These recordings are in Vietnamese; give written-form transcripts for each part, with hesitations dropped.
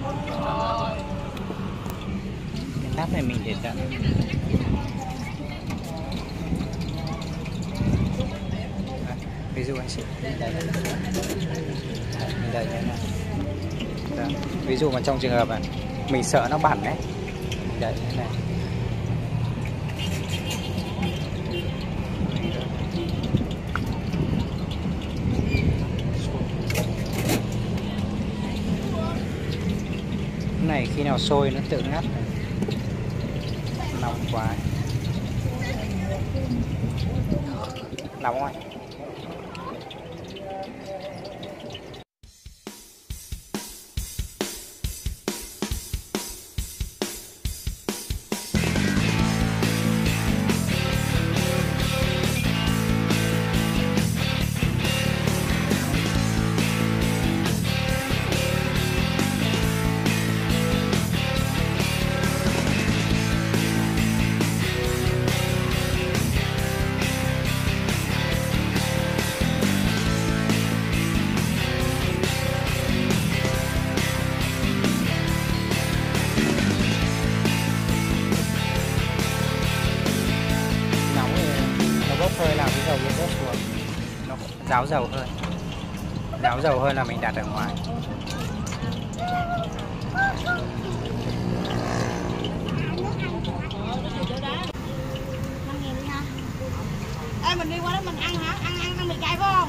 Cái nắp này mình để tận. Ví dụ anh chị đấy, mình đợi như này. Đó. Ví dụ mà trong trường hợp này mình sợ nó bẩn đấy, mình đợi như thế này. Cái này khi nào sôi nó tự ngắt này. Nóng quá, nóng rồi. Bốc hơi làm cái dầu nó bớt xuống, nó ráo dầu hơn. Ráo dầu hơn là mình đặt ở ngoài. Ê, mình đi qua đó mình ăn hả? Ăn mì cay phải không?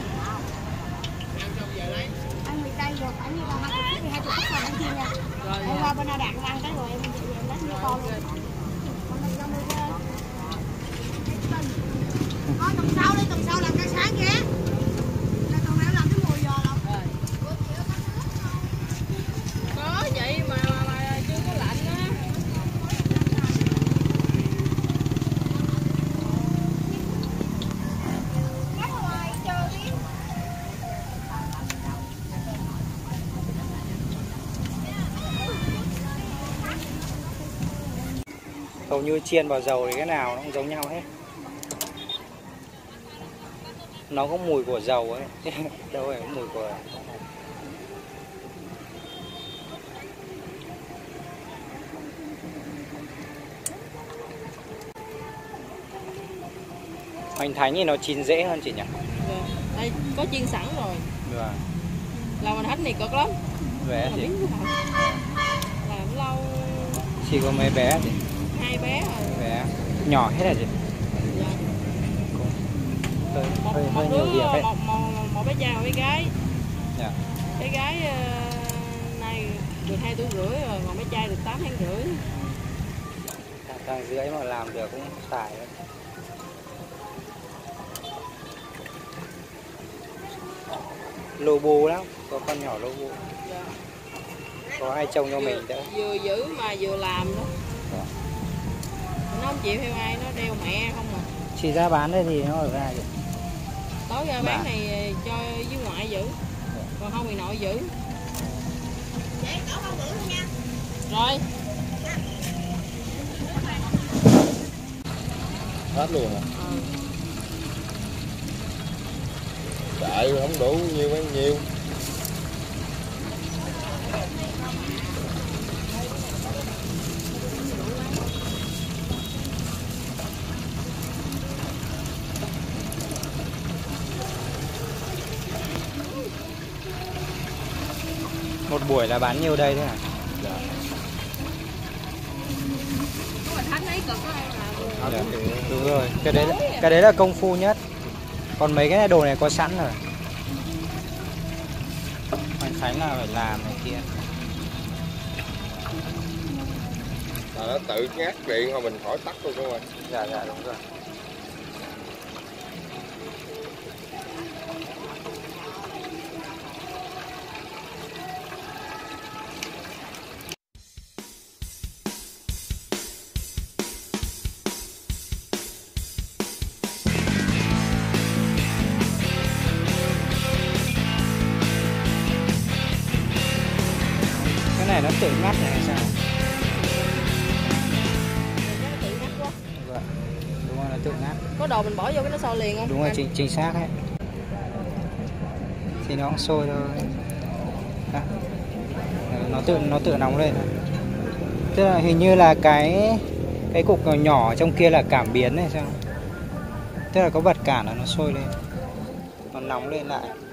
Ăn mì cay rồi phải như là 20 phút rồi ăn chiên nha. Em qua bên Đà Đạt ăn cái rồi em lấy như con luôn. Thôi tuần sau làm ca sáng ghé. Tuần này làm cái mùi giò đâu. Có vậy mà chưa có lạnh á. Hầu như chiên vào dầu thì cái nào nó cũng giống nhau hết. Nó có mùi của dầu ấy, đâu phải có mùi của... Hoành thánh thì nó chín dễ hơn chị nhỉ? Đây có chiên sẵn rồi. Vâng. Làm hoành thánh này cực lắm. Bé chị. Làm lâu. Chỉ có mấy bé chị? 2 bé rồi. Bé. Nhỏ hết rồi chị? Dạ. Hơi nhiều việc đấy. Một bé trai, một bé gái. Dạ. Bé gái này được 2 tuổi rưỡi rồi, còn bé trai được 8 tháng rưỡi. Thằng rưỡi mà làm được cũng xài đấy. Lô bù lắm, có con nhỏ lô bù. Dạ. Có ai trông cho mình đỡ. Vừa giữ mà vừa làm đó. Dạ. Nó không chịu theo ai, nó đeo mẹ không à. Chị ra bán đây thì nó ở ra gì? Tối ra bán này cho với ngoại giữ. Còn không thì nội giữ. Vậy cỡ không bữa luôn nha. Rồi. Hết luôn à? Chạy không đủ nhiêu bao nhiêu. Một buổi là bán nhiêu đây thế hả? Dạ. Dạ. Đúng rồi, cái đấy là công phu nhất. Còn mấy cái đồ này có sẵn rồi. Hoành Khánh là phải làm này kia. Nó tự ngắt điện thôi mình khỏi tắt luôn đúng không? Dạ dạ đúng rồi. Cái này nó tự ngắt này hay sao? Tự ngắt quá. Vâng. Đúng rồi, nó tự ngắt. Có đồ mình bỏ vô cái nó sôi liền không? Đúng rồi, chính xác ấy. Thì nó cũng sôi thôi. Đó. Nó Nó tự nóng lên. Tức là hình như là cái cục nhỏ nhỏ trong kia là cảm biến này sao? Tức là có bật cản là nó sôi lên, nó nóng lên lại.